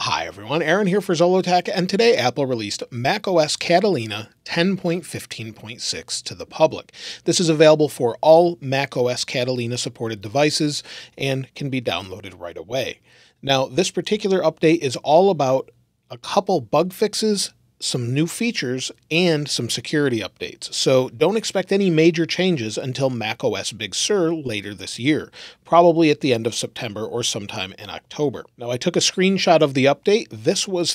Hi everyone, Aaron here for Zollotech, and today Apple released macOS Catalina 10.15.6 to the public. This is available for all macOS Catalina supported devices and can be downloaded right away. Now, this particular update is all about a couple bug fixes, some new features, and some security updates. So don't expect any major changes until macOS Big Sur later this year, probably at the end of September or sometime in October. Now, I took a screenshot of the update. This was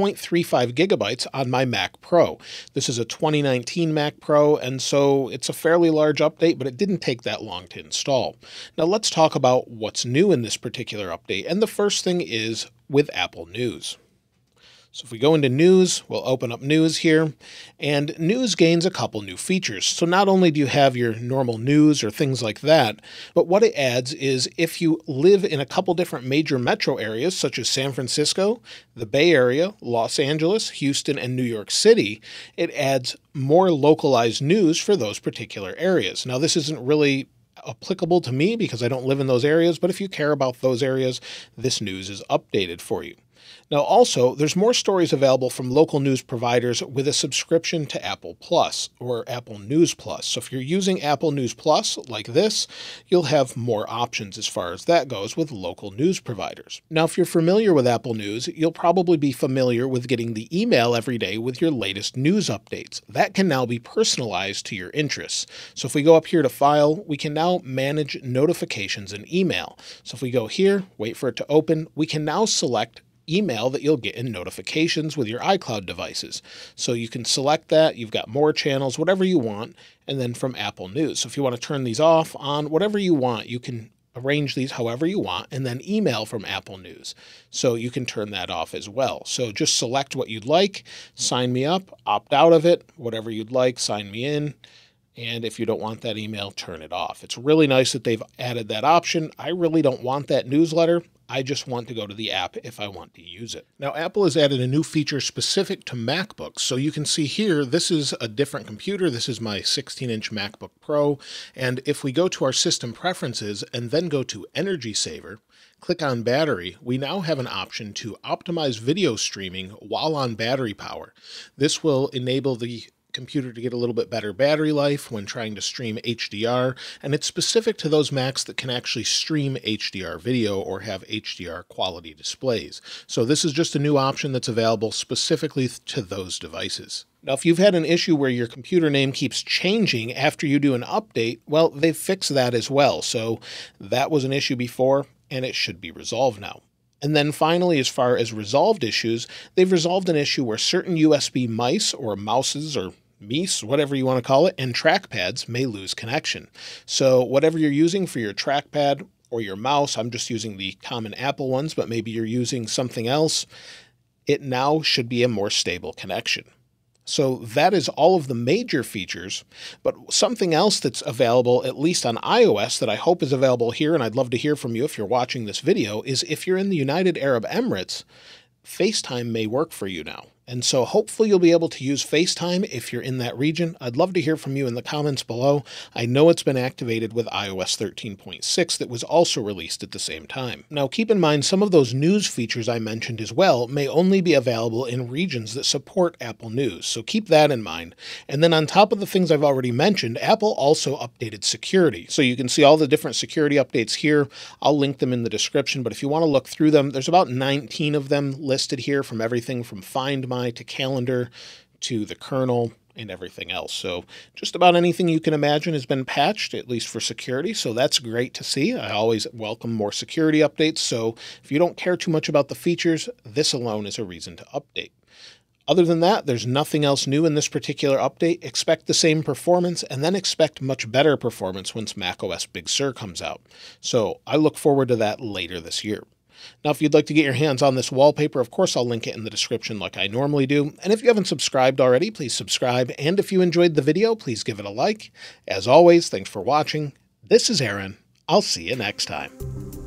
3.35 gigabytes on my Mac Pro. This is a 2019 Mac Pro, and so it's a fairly large update, but it didn't take that long to install. Now, let's talk about what's new in this particular update, and the first thing is with Apple News. So if we go into News, we'll open up News here, and News gains a couple new features. So not only do you have your normal news or things like that, but what it adds is if you live in a couple different major metro areas, such as San Francisco, the Bay Area, Los Angeles, Houston, and New York City, it adds more localized news for those particular areas. Now, this isn't really applicable to me because I don't live in those areas, but if you care about those areas, this news is updated for you. Now also, there's more stories available from local news providers with a subscription to Apple Plus or Apple News Plus. So if you're using Apple News Plus like this, you'll have more options as far as that goes with local news providers. Now, if you're familiar with Apple News, you'll probably be familiar with getting the email every day with your latest news updates. That can now be personalized to your interests. So if we go up here to File, we can now manage notifications in email. So if we go here, wait for it to open, we can now select email that you'll get in notifications with your iCloud devices. So you can select that, you've got more channels, whatever you want, and then from Apple News. So if you want to turn these off, on, whatever you want, you can arrange these however you want, and then email from Apple News. So you can turn that off as well. So just select what you'd like, sign me up, opt out of it, whatever you'd like, sign me in. And if you don't want that email, turn it off. It's really nice that they've added that option. I really don't want that newsletter. I just want to go to the app if I want to use it. Now, Apple has added a new feature specific to MacBooks. So you can see here, this is a different computer. This is my 16-inch MacBook Pro. And if we go to our system preferences and then go to Energy Saver, click on battery, we now have an option to optimize video streaming while on battery power. This will enable the computer to get a little bit better battery life when trying to stream HDR, and it's specific to those Macs that can actually stream HDR video or have HDR quality displays. So this is just a new option that's available specifically to those devices. Now, if you've had an issue where your computer name keeps changing after you do an update, well, they've fixed that as well. So that was an issue before, and it should be resolved now. And then finally, as far as resolved issues, they've resolved an issue where certain USB mice or mouses or mice, whatever you want to call it, and trackpads may lose connection. So whatever you're using for your trackpad or your mouse, I'm just using the common Apple ones, but maybe you're using something else, it now should be a more stable connection. So that is all of the major features, but something else that's available, at least on iOS, that I hope is available here, and I'd love to hear from you if you're watching this video, is if you're in the United Arab Emirates, FaceTime may work for you now. And so hopefully you'll be able to use FaceTime if you're in that region. I'd love to hear from you in the comments below. I know it's been activated with iOS 13.6 that was also released at the same time. Now keep in mind some of those news features I mentioned as well may only be available in regions that support Apple News. So keep that in mind. And then on top of the things I've already mentioned, Apple also updated security. So you can see all the different security updates here. I'll link them in the description, but if you want to look through them, there's about 19 of them listed here from everything from Find My to Calendar to the kernel and everything else. So just about anything you can imagine has been patched, at least for security. So that's great to see. I always welcome more security updates. So if you don't care too much about the features, this alone is a reason to update. Other than that, there's nothing else new in this particular update. Expect the same performance and then expect much better performance once macOS Big Sur comes out. So I look forward to that later this year. Now, if you'd like to get your hands on this wallpaper, of course, I'll link it in the description like I normally do. And if you haven't subscribed already, please subscribe. And if you enjoyed the video, please give it a like. As always, thanks for watching. This is Aaron. I'll see you next time.